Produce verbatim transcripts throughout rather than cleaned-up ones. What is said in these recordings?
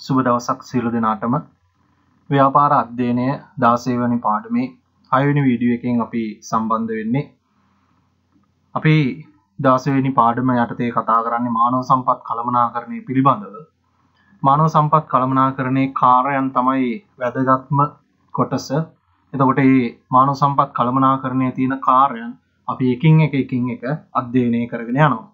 සුබ දවසක් සියලු දෙනාටම. ව්‍යාපාර අධ්‍යයනය දාසය වෙනි පාඩමේ හය වෙනි වීඩියෝ එකෙන් අපි සම්බන්ධ වෙන්නේ. අපි දාසය වෙනි පාඩම යටතේ කතා කරන්නේ මානව සම්පත් කළමනාකරණය පිළිබඳව. මානව සම්පත් කළමනාකරණයේ කාර්යයන් තමයි වැදගත්ම කොටස. එතකොට මේ මානව සම්පත් කළමනාකරණයේ තියෙන කාර්යයන් අපි එකින් එක එකින් එක අධ්‍යයනය කරගෙන යනවා.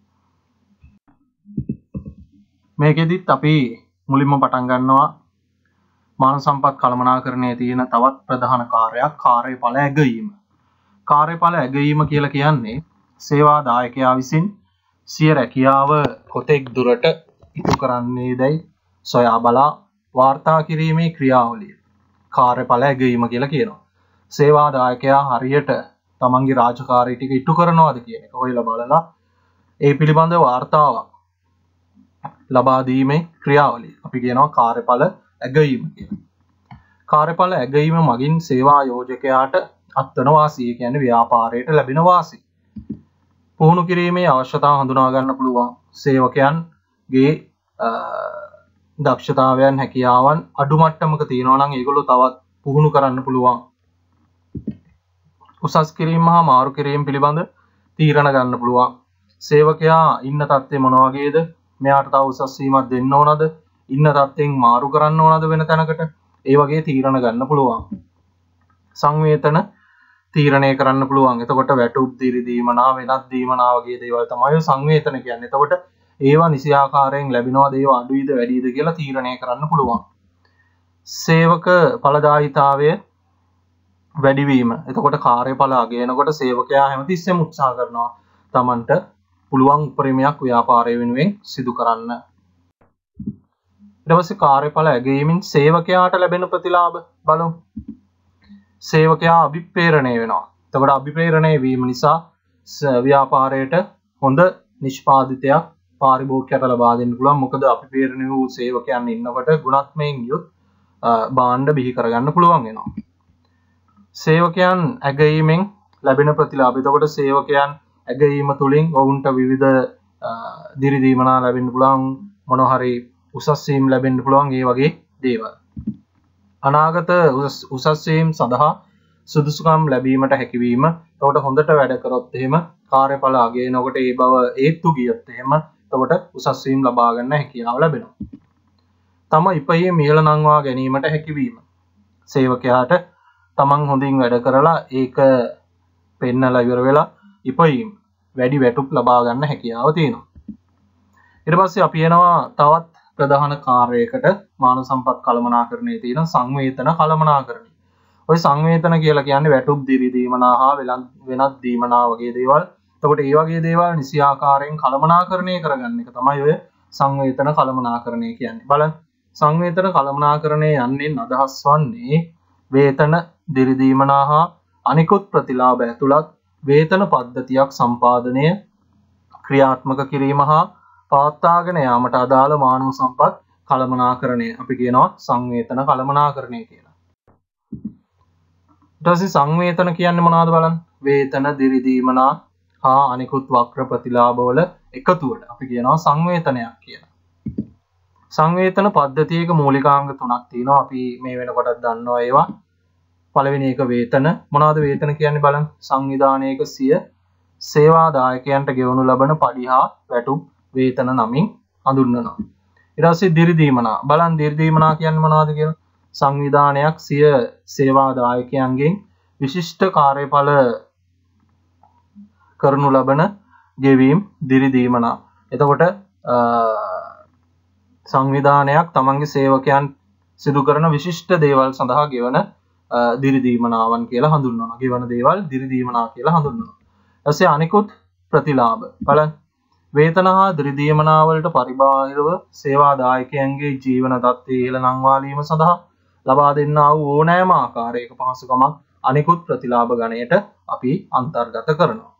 මේකෙදිත් අපි මුලින්ම පටන් ගන්නවා මානව සම්පත් කළමනාකරණයේ තියෙන තවත් ප්‍රධාන කාර්යයක් කාර්යඵල ඇගයීම. කාර්යඵල ඇගයීම කියලා කියන්නේ සේවා දායකයා විසින් සිය රැකියාව කොතෙක් දුරට ඉටු කරන්නේදයි සොයා බලා වාර්තා කිරීමේ ක්‍රියාවලිය කාර්යඵල ඇගයීම කියලා කියනවා. සේවා දායකයා හරියට තමන්ගේ රාජකාරී ටික ඉටු කරනවාද කියන එක හොයලා බලලා ඒ පිළිබඳ වාර්තාවක් ලබා දීමේ ක්‍රියාවලිය අපි කියනවා කාර්යඵල ඇගයීම කියලා. කාර්යඵල ඇගයීම මගින් සේවා යෝජකයාට අත්වන වාසිය කියන්නේ ව්‍යාපාරයට ලැබෙන වාසිය. පුහුණු කිරීමේ අවශ්‍යතාව හඳුනා ගන්න පුළුවන්. සේවකයන්ගේ දක්ෂතාවයන් හැකියාවන් අඩු මට්ටමක තියෙනවා නම් ඒගොල්ලෝ තවත් පුහුණු කරන්න පුළුවන්. උසස් කිරීම හා මාරු කිරීම පිළිබඳ තීරණ ගන්න පුළුවන්. සේවකයා ඉන්න තත්ත්වය මොන වගේද? මෙයාට තව උසස් වීමක් දෙන්න ඕනද? ඉන්න තත්ත්වෙන් මාරු කරන්න ඕනද වෙන තැනකට? ඒ වගේ තීරණ ගන්න පුළුවන්. සංවේතන තීරණය කරන්න පුළුවන්. එතකොට වැටුප් දිරි දීමනා වෙනත් දීමනා වගේ දේවල් තමයි සංවේතන කියන්නේ. එතකොට ඒවා නිසියාකාරයෙන් ලැබෙනවද ඒවා අඩුයිද වැඩිද කියලා තීරණය කරන්න පුළුවන්. සේවක ඵලදායීතාවය වැඩිවීම. එතකොට කාර්යඵල අගයනකොට සේවකයා හැමතිස්සෙම උත්සාහ කරනවා Tamanට පුළුවන් උපරිමයක් ව්‍යාපාරය වෙනුවෙන් සිදු කරන්න. ඊට පස්සේ කාර්යඵල ඇගයීමෙන් සේවකයාට ලැබෙන ප්‍රතිලාභ බලමු. සේවකයා අභිප්‍රේරණය වෙනවා. එතකොට අභිප්‍රේරණය වීම නිසා ව්‍යාපාරයට හොඳ නිෂ්පාදිතයක් පාරිභෝගිකයට ලබා දෙන්න පුළුවන්. මොකද අභිප්‍රේරණය වූ සේවකයන් ඉන්නකොට ගුණාත්මයෙන් යුත් භාණ්ඩ බිහි කරගන්න පුළුවන් වෙනවා. සේවකයන් ඇගයීමෙන් ලැබෙන ප්‍රතිලාභ. එතකොට සේවකයන් ඇගයීම තුළින් ඔවුන්ට විවිධ දිරි දීමනා ලැබෙන්න පුළුවන්, මොනවා හරි උසස් වීම ලැබෙන්න පුළුවන්, ඒ වගේ දේවල්. අනාගත උසස් වීම සඳහා සුදුසුකම් ලැබීමට හැකියවීම. එතකොට හොඳට වැඩ කරොත් එහෙම කාර්යඵල අගයනකොට ඒ බව ඒත්තු ගියොත් එහෙම එතකොට උසස් වීම ලබා ගන්න හැකියාව ලැබෙනවා. තම ඉපයේ මිල නංවා ගැනීමට හැකියවීම. සේවකයාට තමන් හොඳින් වැඩ කරලා ඒක පෙන්නලා ඉවර වෙලා ඉපයීම වැඩි වැටුප් ලබා ගන්න හැකියාව තියෙනවා. ඊට පස්සේ අපි යනවා තවත් ප්‍රධාන කාර්යයකට මානව සම්පත් කළමනාකරණයේ තියෙන සංවේතන කළමනාකරණය. ඔය සංවේතන කියලා කියන්නේ වැටුප් දිරි දීමනා හා වෙනත් දීමනා වගේ දේවල්. එතකොට මේ වගේ දේවල් නිසි ආකාරයෙන් කළමනාකරණය කරගන්න එක තමයි ඔය සංවේතන කළමනාකරණය කියන්නේ. බලන්න සංවේතන කළමනාකරණය යන්නේ අදහස් වන්නේ වේතන දිරි දීමනා හා අනිකුත් ප්‍රතිලාභ ඇතුළත් වේතන පද්ධතියක් සම්පාදනය ක්‍රියාත්මක කිරීම හා පවත්වාගෙන යාමට අදාළ මානව සම්පත් කළමනාකරණය අපි කියනවා සංවේතන කළමනාකරණය කියලා. ඊට පස්සේ සංවේතන කියන්නේ මොනවද බලන්න. වේතන දිරි දීමනා හා අනිකුත් වක්‍ර ප්‍රතිලාභවල එකතුවට අපි කියනවා සංවේතනයක් කියලා. සංවේතන පද්ධතියක මූලිකාංග තුනක් තියෙනවා. අපි මේ වෙනකොටත් දන්නවා ඒවා. පළවෙනි එක වේතන. මොනවද වේතන කියන්නේ බලන්න. සංවිධානයක සිය සේවා දායකයන්ට ගෙවනු ලබන පඩි හා වැටුප් වේතන නමින් හඳුන්වනවා. ඊට පස්සේ දිරි දීමනා. බලන්න දිරි දීමනා කියන්නේ මොනවද කියලා. සංවිධානයක් සිය සේවා දායකයන්ගෙන් විශිෂ්ට කාර්යඵල කරනු ලබන ගෙවීම් දිරි දීමනා. එතකොට සංවිධානයක් තමන්ගේ සේවකයන් සිදු කරන විශිෂ්ට දේවල් සඳහා ගෙවන දිරි දීමනාවන් කියලා හඳුන්වනවා. ගෙවන දේවල් දිරි දීමනා කියලා හඳුන්වනවා. ඊපස්සේ අනිකුත් ප්‍රතිලාභ. බලන්න වේතන හා දිරි දීමනා වලට පරිබාහිරව සේවා දායකයන්ගේ ජීවන තත්ත්වය ඉහළ නංවාලීම සඳහා ලබා දෙන්නා වූ ඕනෑම ආකාරයක පහසුකමක් අනිකුත් ප්‍රතිලාභ ගණයට අපි අන්තර්ගත කරනවා.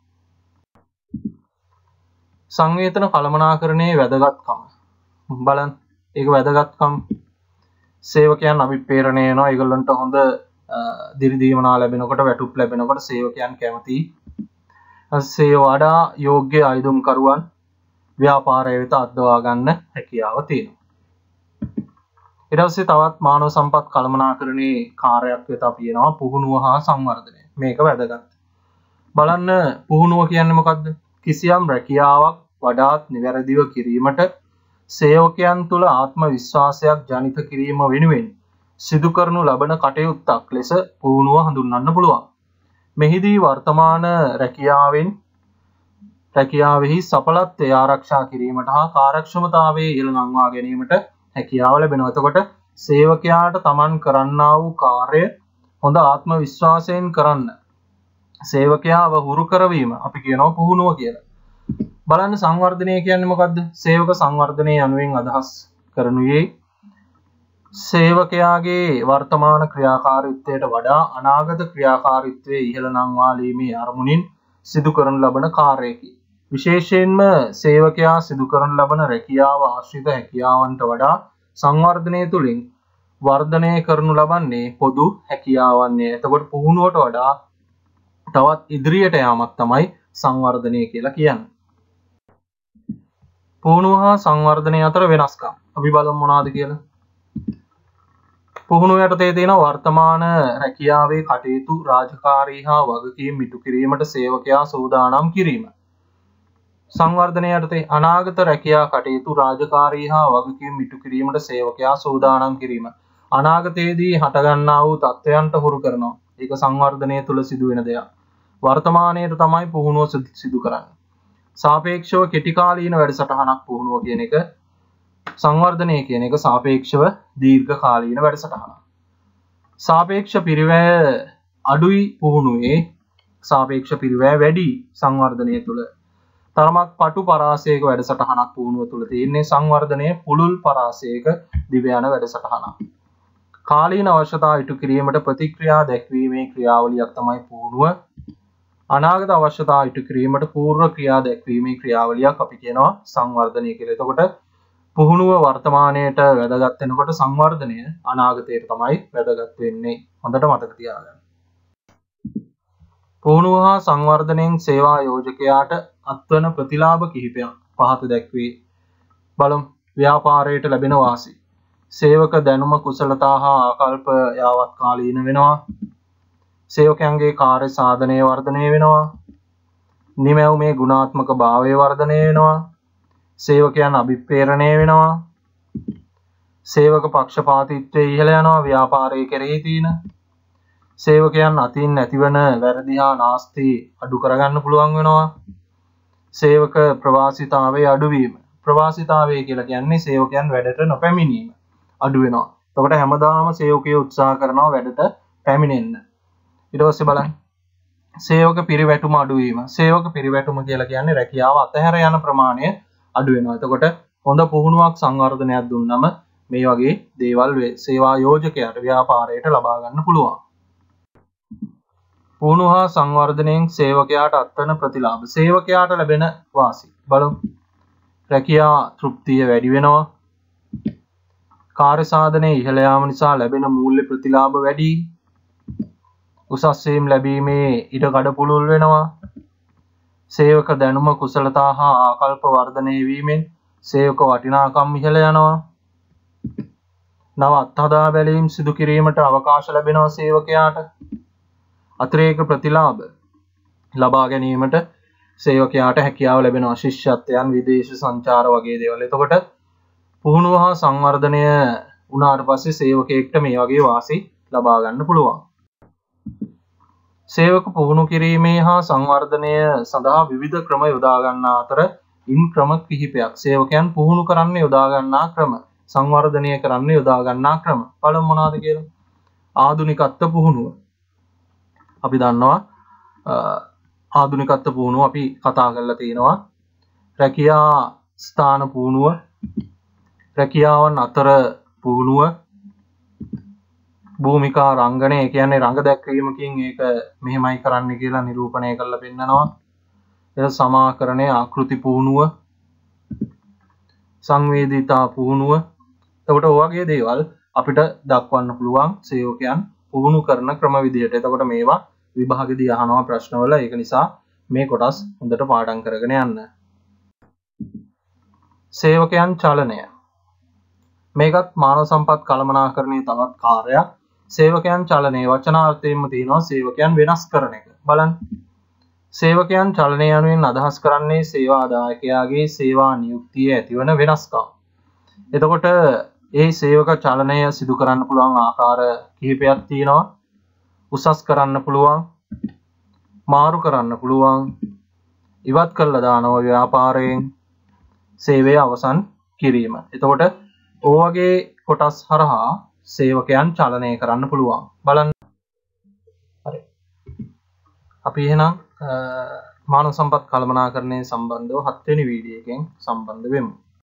සංවේතන කළමනාකරණයේ වැදගත්කම බලන්න. ඒක වැදගත්කම් සේවකයන් අභිප්‍රේරණය වෙනවා. ඒගොල්ලන්ට හොඳ දිරි දීමනා ලැබෙනකොට වැටුප් ලැබෙනකොට සේවකයන් කැමතියි. සේ වඩා යෝග්‍ය අයදුම්කරුවන් ව්‍යාපාරය වෙත අද්දවා ගන්න හැකියාව තියෙනවා. ඊට පස්සේ තවත් මානව සම්පත් කළමනාකරණයේ කාර්යයක් වෙත අපි යනවා පුහුණුව හා සංවර්ධනය. මේක වැදගත්. බලන්න පුහුණුව කියන්නේ මොකද්ද? කිසියම් රැකියාවක් වඩාත් නිවැරදිව කිරීමට සේවකයන් තුළ ආත්ම විශ්වාසයක් ජනිත කිරීම වෙනුවෙන් සිදු කරනු ලබන කටයුත්තක් ලෙස පුහුණුව හඳුන්වන්න පුළුවන්. මෙහිදී වර්තමාන රැකියාවෙන් රැකියාවෙහි සඵලත්වය ආරක්ෂා කිරීමට හා කාර්යක්ෂමතාවයේ ඉහළ නංවා ගැනීමට හැකියාව ලැබෙනවා. එතකොට සේවකයාට තමන් කරන්නා වූ කාර්ය හොඳ ආත්ම විශ්වාසයෙන් කරන්න සේවකයාව හුරු කරවීම අපි කියනවා පුහුණුව කියලා. බලන්න සංවර්ධනය කියන්නේ මොකද්ද? සේවක සංවර්ධනය යනුවෙන් අදහස් කරනුයේ සේවකයාගේ වර්තමාන ක්‍රියාකාරීත්වයට වඩා අනාගත ක්‍රියාකාරීත්වයේ ඉහළ නංවාලීමේ අරමුණින් සිදු කරනු ලබන කාර්යයකි. විශේෂයෙන්ම සේවකයා සිදු කරනු ලබන රැකියාව ආශ්‍රිත හැකියාවන්ට වඩා සංවර්ධනය තුළින් වර්ධනය කරනු ලබන්නේ පොදු හැකියාවන්ය. එතකොට පුහුණුවට වඩා තවත් ඉදිරියට යාමක් තමයි සංවර්ධනය කියලා කියන්නේ. පුහුණුව හා සංවර්ධනය අතර වෙනස්කම් අපි බලමු මොනවාද කියලා. පුහුණුව යටතේ තියෙන වර්තමාන රැකියාවේ කටයුතු රාජකාරී හා වගකීම් ඉටු කිරීමට සේවකයා සූදානම් කිරීම. සංවර්ධනය යටතේ අනාගත රැකියා කටයුතු රාජකාරී හා වගකීම් ඉටු කිරීමට සේවකයා සූදානම් කිරීම. අනාගතයේදී හටගන්නා වූ තත්ත්වයන්ට හුරු කරනවා. ඒක සංවර්ධනය තුළ සිදුවෙන දෙයක්. වර්තමානයේ තමයි පුහුණුව සිදු කරන්නේ. සාපේක්ෂව කෙටි කාලීන වැඩසටහනක් පුහුණුව කියන එක, සංවර්ධනය කියන එක සාපේක්ෂව දීර්ඝ කාලීන වැඩසටහනක්. සාපේක්ෂ පිරිවැය අඩුයි පුහුණුවේ, සාපේක්ෂ පිරිවැය වැඩි සංවර්ධනය තුළ. තරමක් පටු පරාසයක වැඩසටහනක් පුහුණුව තුළ තියෙන්නේ. සංවර්ධනය පුළුල් පරාසයක දිව යන වැඩසටහනක්. කාලීන අවශ්‍යතා ඉටු කිරීමට ප්‍රතික්‍රියා දැක්වීමේ ක්‍රියාවලියක් තමයි පුහුණුව. අනාගත අවශ්‍යතා ඉටු කිරීමට පූර්ව ක්‍රියා දැක්වීමේ ක්‍රියාවලියක් අපි කියනවා සංවර්ධනය කියලා. එතකොට පුහුණුව වර්තමානයට වැදගත් වෙනකොට සංවර්ධනය අනාගතයට තමයි වැදගත් වෙන්නේ. හොඳට මතක තියාගන්න. පුහුණුව හා සංවර්ධනයෙන් සේවා යෝජකයාට අත්වන ප්‍රතිලාභ කිහිපයක් පහත දැක්වේ. බලමු. ව්‍යාපාරයට ලැබෙන වාසි. සේවක දැනුම කුසලතා හා ආකල්ප යාවත් කාලීන වෙනවා. සේවකයන්ගේ කාර්ය සාධනය වර්ධනය වෙනවා. නිමැවුමේ ගුණාත්මක භාවය වර්ධනය වෙනවා. සේවකයන් අභිප්‍රේරණය වෙනවා. සේවක පක්ෂපාතීත්වය ඉහළ යනවා. ව්‍යාපාරයේ කෙරෙහි තියෙන සේවකයන් අතින් නැතිවන වැරදි හා නාස්ති අඩු කරගන්න පුළුවන් වෙනවා. සේවක ප්‍රවාසිතාවේ අඩුවීම. ප්‍රවාසිතාවය කියලා කියන්නේ සේවකයන් වැඩට නොපැමිණීම අඩු වෙනවා. එතකොට හැමදාම සේවකයෝ උත්සාහ කරනවා වැඩට පැමිණෙන්න. ඊට පස්සේ බලන්න. සේවක පිරිවැටුම අඩුවීම. සේවක පිරිවැටුම කියලා කියන්නේ රැකියාව අතහැර යන ප්‍රමාණය අඩු වෙනවා. එතකොට හොඳ පුහුණුවක් සංවර්ධනයක් දුන්නම මේ වගේ දේවල් සේවා යෝජකයාට ව්‍යාපාරයට ලබා ගන්න පුළුවන්. පුහුණුව හා සංවර්ධනයෙන් සේවකයාට අත්වන ප්‍රතිලාභ. සේවකයාට ලැබෙන වාසි. බලමු. රැකියා තෘප්තිය වැඩි වෙනවා. කාර්ය සාධනයේ ඉහළ යාම නිසා ලැබෙන මූල්‍ය ප්‍රතිලාභ වැඩි. උසස් වීම ලැබීමේ ඉඩ කඩ පුළුල් වෙනවා. සේවක දැනුම කුසලතා හා ආකල්ප වර්ධනය වීමෙන් සේවක වටිනාකම් ඉහළ යනවා. නව අත්හදා බැලීම් සිදු කිරීමට අවකාශ ලැබෙනවා සේවකයාට. අතිරේක ප්‍රතිලාභ ලබා ගැනීමට සේවකයාට හැකියාව ලැබෙනවා. ශිෂ්‍යත්වයන්, විදේශ සංචාර වගේ දේවල්. එතකොට පුහුණුව හා සංවර්ධනය වුණාට පස්සේ සේවකයෙක්ට මේ වගේ වාසි ලබා ගන්න පුළුවන්. සේවක පුහුණු කිරීමේ හා සංවර්ධනය සඳහා විවිධ ක්‍රම යොදා ගන්නා අතර ඉන් ක්‍රම කිහිපයක්. සේවකයන් පුහුණු කරන්න යොදා ගන්නා ක්‍රම, සංවර්ධනය කරන්න යොදා ගන්නා ක්‍රම. බලමු මොනවාද කියලා. ආධුනිකත්ව පුහුණුව. අපි දන්නවා ආධුනිකත්ව පුහුණුව අපි කතා කරලා තියෙනවා. රැකියා ස්ථාන පුහුණුව, රැකියාවන් අතර පුහුණුව, භූමිකා රංගනය කියන්නේ රංග දැක්වීමකින් ඒක මෙහෙමයි කරන්න කියලා නිරූපණය කරලා පෙන්නනවා. එය සමාකරණය, ආකෘති පුහුණුව, සංවේදීතා පුහුණුව. එතකොට ඔය වගේ දේවල් අපිට දක්වන්න පුළුවන් සේවකයන් පුහුණු කරන ක්‍රම විදියට. එතකොට මේවා විභාගෙදී අහනවා ප්‍රශ්නවල. ඒක නිසා මේ කොටස් හොඳට පාඩම් කරගෙන යන්න. සේවකයන් චලනය. මේකත් මානව සම්පත් කළමනාකරණයේ තවත් කාර්යයක්. සේවකයන් චලනයේ වචනාර්ථයෙන්ම තියෙනවා සේවකයන් වෙනස් කරන එක. බලන්න. සේවකයන් චලනය යනුවෙන් අදහස් කරන්නේ සේවා දායකයාගේ සේවා නියුක්තිය ඇතිවන වෙනස්කම්. එතකොට ඒ සේවක චලනය සිදු කරන්න පුළුවන් ආකාර කිහිපයක් තියෙනවා. උසස් කරන්න පුළුවන්, මාරු කරන්න පුළුවන්, ඉවත් කළා දානවා ව්‍යාපාරයෙන්, සේවය අවසන් කිරීම. එතකොට ඕවගේ කොටස් හරහා සේවකයන් චලනය කරන්න පුළුවන්. බලන්න. හරි. අපි එහෙනම් මානව සම්පත් කළමනාකරණය සම්බන්ධව හත් වෙනි වීඩියෝ එකෙන් සම්බන්ධ වෙමු.